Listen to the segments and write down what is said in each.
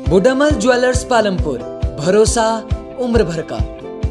बुडामल jewellers Palampur, भरोसा उम्र भर का।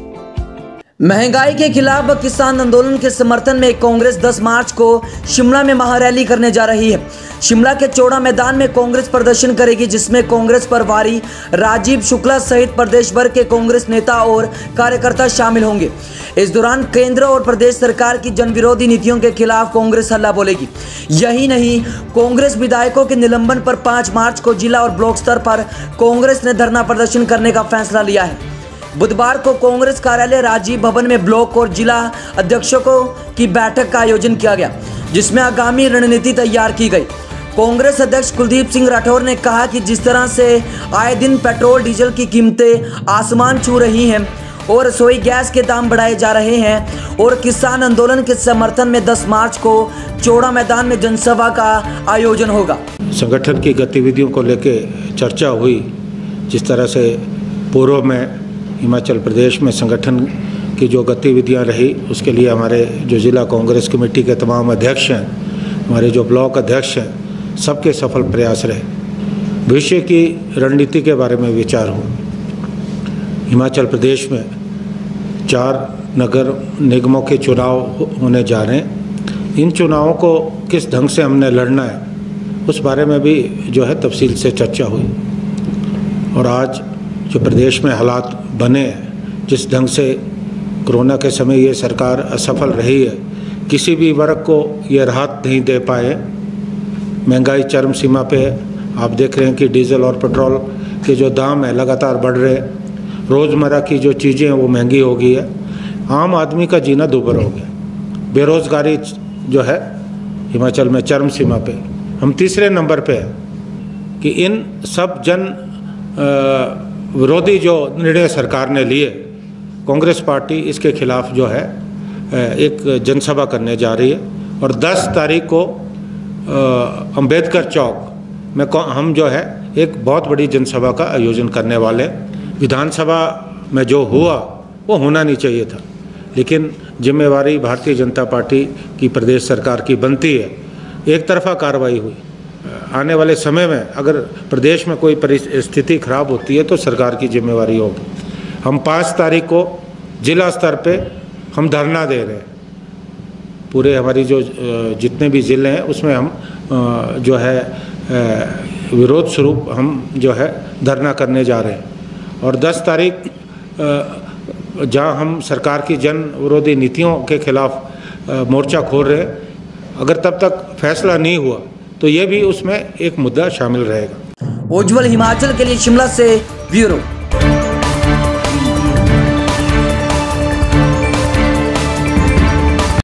महंगाई के खिलाफ किसान आंदोलन के समर्थन में कांग्रेस 10 मार्च को शिमला में महारैली करने जा रही है। शिमला के चौड़ा मैदान में कांग्रेस प्रदर्शन करेगी, जिसमें कांग्रेस प्रभारी राजीव शुक्ला सहित प्रदेश भर के कांग्रेस नेता और कार्यकर्ता शामिल होंगे। इस दौरान केंद्र और प्रदेश सरकार की जनविरोधी नीतियों के खिलाफ कांग्रेस हल्ला बोलेगी। यही नहीं, कांग्रेस विधायकों के निलंबन पर 5 मार्च को जिला और ब्लॉक स्तर पर कांग्रेस ने धरना प्रदर्शन करने का फैसला लिया है। बुधवार को कांग्रेस कार्यालय राजीव भवन में ब्लॉक और जिला अध्यक्षों की बैठक का आयोजन किया गया, जिसमें आगामी रणनीति तैयार की गई। कांग्रेस अध्यक्ष कुलदीप सिंह राठौर ने कहा कि जिस तरह से आए दिन पेट्रोल डीजल की कीमतें आसमान छू रही हैं और रसोई गैस के दाम बढ़ाए जा रहे हैं और किसान आंदोलन के समर्थन में 10 मार्च को चौड़ा मैदान में जनसभा का आयोजन होगा। संगठन की गतिविधियों को लेकर चर्चा हुई। जिस तरह से पूर्व में हिमाचल प्रदेश में संगठन की जो गतिविधियां रही, उसके लिए हमारे जो जिला कांग्रेस कमेटी के तमाम अध्यक्ष हैं, हमारे जो ब्लॉक अध्यक्ष हैं, सबके सफल प्रयास रहे। भविष्य की रणनीति के बारे में विचार हो। हिमाचल प्रदेश में 4 नगर निगमों के चुनाव होने जा रहे हैं। इन चुनावों को किस ढंग से हमने लड़ना है, उस बारे में भी जो है तफसील से चर्चा हुई। और आज जो प्रदेश में हालात बने हैं, जिस ढंग से कोरोना के समय ये सरकार असफल रही है, किसी भी वर्ग को ये राहत नहीं दे पाए। महंगाई चरम सीमा पे है। आप देख रहे हैं कि डीजल और पेट्रोल के जो दाम है लगातार बढ़ रहे हैं। रोज़मर्रा की जो चीज़ें हैं वो महंगी हो गई है। आम आदमी का जीना दुभर हो गया। बेरोज़गारी जो है हिमाचल में चरम सीमा पे। हम तीसरे नंबर पे हैं कि इन सब जन विरोधी जो निर्णय सरकार ने लिए, कांग्रेस पार्टी इसके खिलाफ जो है एक जनसभा करने जा रही है। और 10 तारीख को अंबेडकर चौक में हम जो है एक बहुत बड़ी जनसभा का आयोजन करने वाले। विधानसभा में जो हुआ वो होना नहीं चाहिए था, लेकिन जिम्मेवारी भारतीय जनता पार्टी की प्रदेश सरकार की बनती है। एक तरफा कार्रवाई हुई। आने वाले समय में अगर प्रदेश में कोई परिस्थिति खराब होती है तो सरकार की जिम्मेवारी होगी। हम 5 तारीख को जिला स्तर पे हम धरना दे रहे हैं। पूरे हमारी जो जितने भी ज़िले हैं उसमें हम जो है विरोध स्वरूप हम जो है धरना करने जा रहे हैं। और 10 तारीख जहां हम सरकार की जन विरोधी नीतियों के खिलाफ मोर्चा खोल रहे हैं, अगर तब तक फैसला नहीं हुआ तो ये भी उसमें एक मुद्दा शामिल रहेगा। उज्जवल हिमाचल के लिए शिमला से ब्यूरो।